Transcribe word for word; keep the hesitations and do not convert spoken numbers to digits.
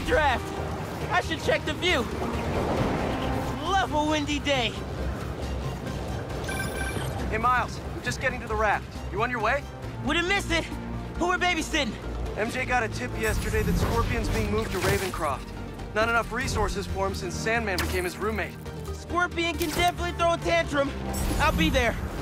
draft. I should check the view. Love a windy day. Hey, Miles, I'm just getting to the raft. You on your way? Wouldn't miss it. Who are babysitting? M J got a tip yesterday that Scorpion's being moved to Ravencroft. Not enough resources for him since Sandman became his roommate. Scorpion can definitely throw a tantrum. I'll be there.